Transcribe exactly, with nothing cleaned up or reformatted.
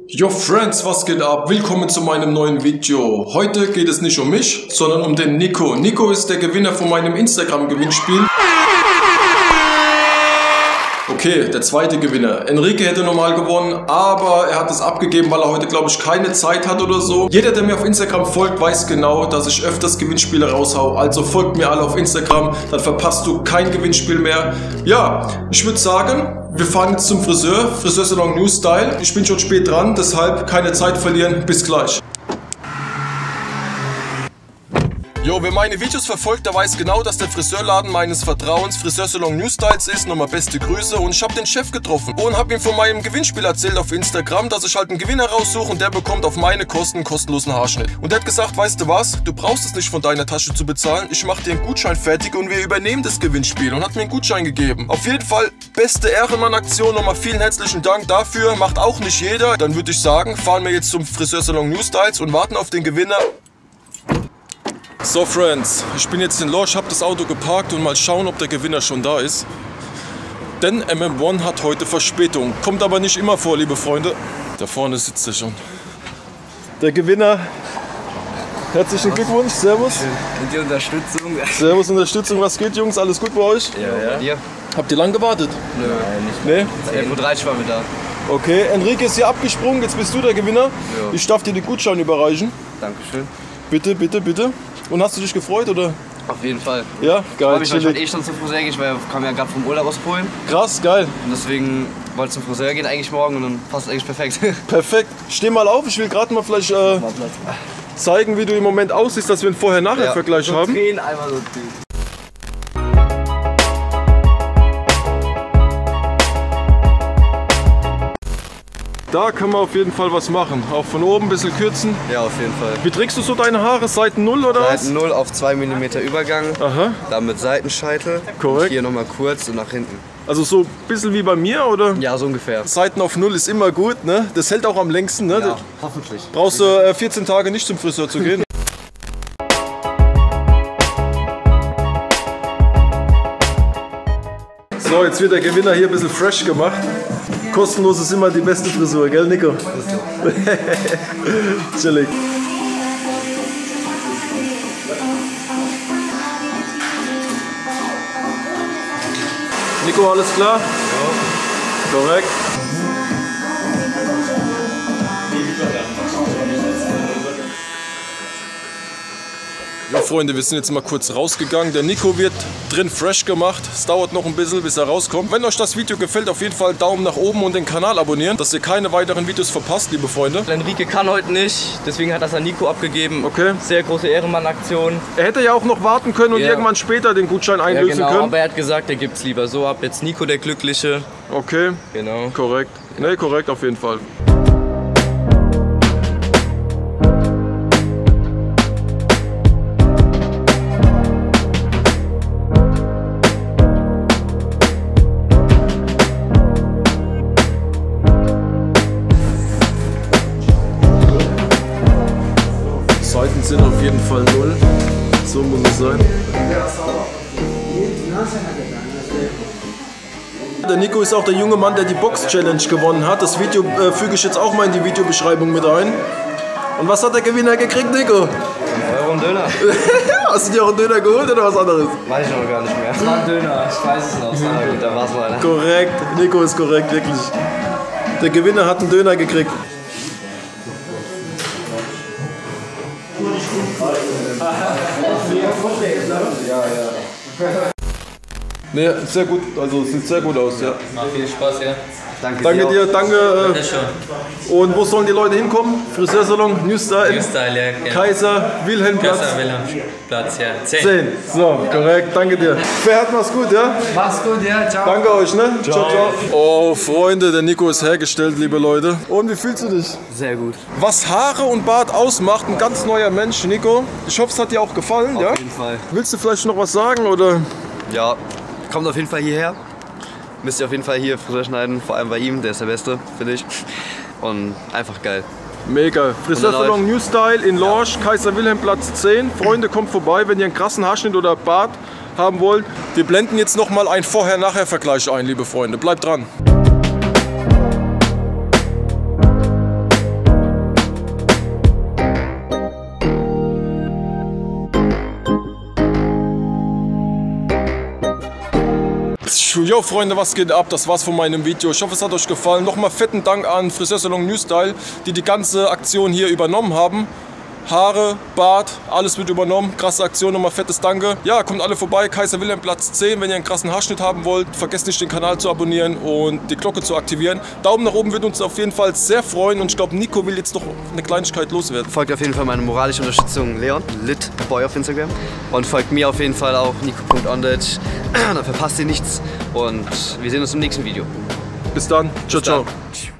Yo Friends, was geht ab? Willkommen zu meinem neuen Video. Heute geht es nicht um mich, sondern um den Nico. Nico ist der Gewinner von meinem Instagram-Gewinnspiel. Okay, der zweite Gewinner. Enrique hätte normal gewonnen, aber er hat es abgegeben, weil er heute, glaube ich, keine Zeit hat oder so. Jeder, der mir auf Instagram folgt, weiß genau, dass ich öfters Gewinnspiele raushau. Also folgt mir alle auf Instagram, dann verpasst du kein Gewinnspiel mehr. Ja, ich würde sagen, wir fahren jetzt zum Friseur, Friseursalon New Style. Ich bin schon spät dran, deshalb keine Zeit verlieren. Bis gleich. Jo, wer meine Videos verfolgt, der weiß genau, dass der Friseurladen meines Vertrauens Friseursalon New Styles ist. Nochmal beste Grüße. Und ich habe den Chef getroffen und habe ihm von meinem Gewinnspiel erzählt auf Instagram, dass ich halt einen Gewinner raussuche und der bekommt auf meine Kosten einen kostenlosen Haarschnitt. Und der hat gesagt, weißt du was, du brauchst es nicht von deiner Tasche zu bezahlen. Ich mache dir einen Gutschein fertig und wir übernehmen das Gewinnspiel. Und hat mir einen Gutschein gegeben. Auf jeden Fall beste Ehrenmann-Aktion. Nochmal vielen herzlichen Dank dafür. Macht auch nicht jeder. Dann würde ich sagen, fahren wir jetzt zum Friseursalon New Styles und warten auf den Gewinner. So Friends, ich bin jetzt in Lorsch, habe das Auto geparkt und mal schauen, ob der Gewinner schon da ist. Denn M M eins hat heute Verspätung. Kommt aber nicht immer vor, liebe Freunde. Da vorne sitzt er schon. Der Gewinner. Herzlichen Glückwunsch, servus. Und die Unterstützung. Servus, Unterstützung, was geht Jungs? Alles gut bei euch? Ja, ja. Habt ihr lang gewartet? Nö, nicht. Nee? elf Uhr dreißig waren wir da. Okay, Enrique ist hier abgesprungen, jetzt bist du der Gewinner. Ja. Ich darf dir den Gutschein überreichen. Dankeschön. Bitte, bitte, bitte. Und hast du dich gefreut, oder? Auf jeden Fall. Ja, geil. Ich wollte eh schon zum Friseur gehen, weil ich kam ja gerade vom Urlaub aus Polen. Krass, geil. Und deswegen wollte ich zum Friseur gehen eigentlich morgen und dann passt eigentlich perfekt. Perfekt. Steh mal auf, ich will gerade mal vielleicht äh, zeigen, wie du im Moment aussiehst, dass wir einen Vorher-Nachher-Vergleich so haben. Drehen, einmal so drehen. Da kann man auf jeden Fall was machen. Auch von oben ein bisschen kürzen. Ja, auf jeden Fall. Wie trägst du so deine Haare? Seiten null oder was? Seiten null auf zwei Millimeter Übergang. Aha. Dann mit Seitenscheitel. Korrekt. Und hier nochmal kurz und nach hinten. Also so ein bisschen wie bei mir, oder? Ja, so ungefähr. Seiten auf null ist immer gut, ne? Das hält auch am längsten, ne? Ja, hoffentlich. Brauchst du äh, vierzehn Tage nicht zum Friseur zu gehen. So, jetzt wird der Gewinner hier ein bisschen fresh gemacht. Kostenlos ist immer die beste Frisur, gell Nico? Chillig. Nico, alles klar? Ja. Korrekt. Ja Freunde, wir sind jetzt mal kurz rausgegangen. Der Nico wird drin fresh gemacht. Es dauert noch ein bisschen, bis er rauskommt. Wenn euch das Video gefällt, auf jeden Fall Daumen nach oben und den Kanal abonnieren, dass ihr keine weiteren Videos verpasst, liebe Freunde. Enrique kann heute nicht, deswegen hat das an Nico abgegeben. Okay. Sehr große Ehrenmann-Aktion. Er hätte ja auch noch warten können und ja. irgendwann später den Gutschein einlösen ja, genau, können. Aber er hat gesagt, er gibt es lieber so ab. Jetzt Nico der Glückliche. Okay. Genau. Korrekt. Ne, korrekt auf jeden Fall. Seiten sind auf jeden Fall null. So muss es sein. Der Nico ist auch der junge Mann, der die Box-Challenge gewonnen hat. Das Video äh, füge ich jetzt auch mal in die Videobeschreibung mit ein. Und was hat der Gewinner gekriegt, Nico? Ein Euro und Döner. Hast du dir auch einen Döner geholt oder was anderes? Weiß ich noch gar nicht mehr. Es war ein Döner, ich weiß es noch. Na gut, da war es mal. Korrekt, Nico ist korrekt, wirklich. Der Gewinner hat einen Döner gekriegt. Ja, ja. Ne, sehr gut, also sieht sehr gut aus, ja. Macht viel Spaß, ja. Danke, Danke dir, danke. Bitte schon. Und wo sollen die Leute hinkommen? Friseursalon, New Style, New Style, ja. Genau. Kaiser Wilhelmplatz. Kaiser Wilhelmplatz, ja. zehn. zehn. So, korrekt, danke dir. Fährt, mach's gut, ja? Mach's gut, ja, ciao. Danke euch, ne? Ciao, ciao. Oh, Freunde, der Nico ist hergestellt, liebe Leute. Und wie fühlst du dich? Sehr gut. Was Haare und Bart ausmacht, ein ganz neuer Mensch, Nico. Ich hoffe, es hat dir auch gefallen, Auf ja? Auf jeden Fall. Willst du vielleicht noch was sagen, oder? Ja, kommt auf jeden Fall hierher. Müsst ihr auf jeden Fall hier Friseur schneiden, vor allem bei ihm, der ist der Beste, finde ich. Und einfach geil. Mega. Friseursalon New Style in Lorsch, ja. Kaiser Wilhelmplatz zehn. Freunde, kommt vorbei, wenn ihr einen krassen Haarschnitt oder Bart haben wollt. Wir blenden jetzt nochmal einen Vorher-Nachher-Vergleich ein, liebe Freunde. Bleibt dran. yo Freunde, was geht ab? Das war's von meinem Video. Ich hoffe, es hat euch gefallen. Nochmal fetten Dank an Friseursalon New Style, die die ganze Aktion hier übernommen haben. Haare, Bart, alles wird übernommen. Krasse Aktion, nochmal fettes Danke. Ja, kommt alle vorbei, Kaiser Wilhelm Platz zehn, wenn ihr einen krassen Haarschnitt haben wollt. Vergesst nicht, den Kanal zu abonnieren und die Glocke zu aktivieren. Daumen nach oben wird uns auf jeden Fall sehr freuen und ich glaube, Nico will jetzt noch eine Kleinigkeit loswerden. Folgt auf jeden Fall meine moralische Unterstützung Leon, Litboy auf Instagram. Und folgt mir auf jeden Fall auch nico punkt ondit. Dann verpasst ihr nichts und wir sehen uns im nächsten Video. Bis dann. Ciao, Bis dann. ciao.